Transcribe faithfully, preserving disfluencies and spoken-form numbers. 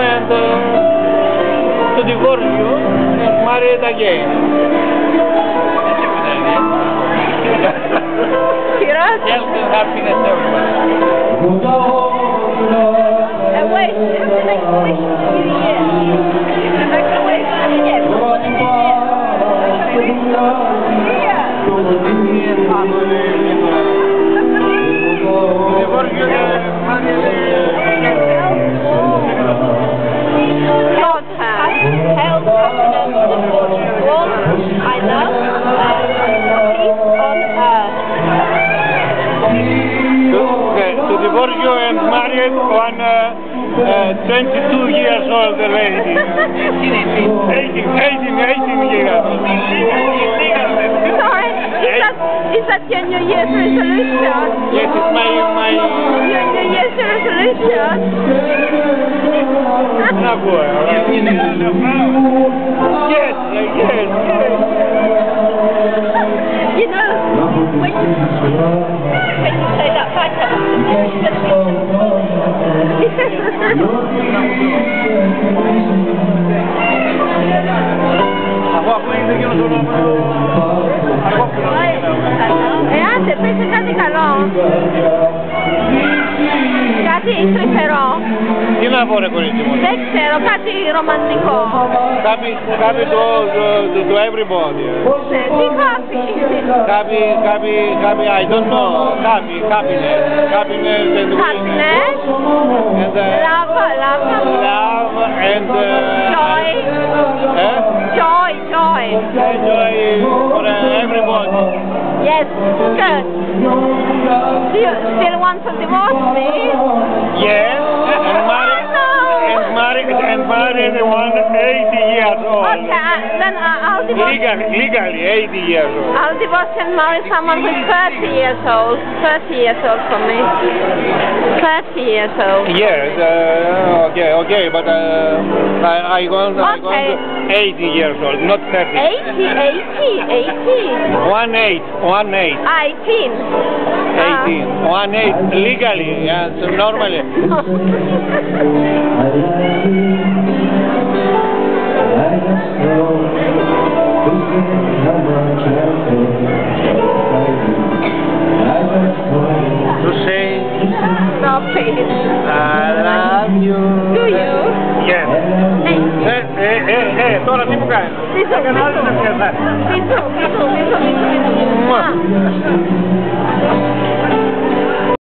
and uh, to divorce you and marry it again. That's a good idea. Serious? Health and happiness everywhere. And wait, have to make a wish for the new year. Make a wish, yeah, for the new year. Wish for the new year. Divorce you and marry God has health, happiness, warmth, I love, and peace on earth. to, okay, to divorce you and marry one uh, uh, twenty-two years old lady. eighteen, eighteen, eighteen years. Sorry, is that, is that your New Year's resolution? Yes, it's my, my... Your New Year's resolution? Not good. Yes, yes, yes. You know, when you, when you say that back up, ε, άντε, πέσε κάτι καλό. Κάτι τρυφερό. Τι να πω ρε κορίτσι μου. Δεν ξέρω, κάτι ρομαντικό. Happy, happy to, to, to, to everybody. Τι happy. Happy, happy, happy, I don't know. Happy, happiness. Happiness and Happiness. and uh, Love, love. love and uh, Joy. Eh? Joy, joy. Joy for uh, everybody. Yes, good. Do you still want to divorce me? Yes, and marry, and marry, and marry the one eighty years old. Okay, uh, then uh, I'll divorce. Legally, legally eighty years old. I'll divorce and marry someone who's thirty years old. thirty years old for me. thirty years old. Yes, uh, okay, okay, but uh, I, I want, I Okay. want eighty years old, not thirty. eighty, eighty, eighty. One eight, one eight. eighteen. eighteen, one eight, legally, yes, normally. To say, Stop it. I love you. Do you? Yes. Ε, ε, ε, ε, τώρα τι μου κάνεις. Πίσω, Έκανα άλλη να πιασά. πίσω, πίσω, πίσω, πίσω, πίσω.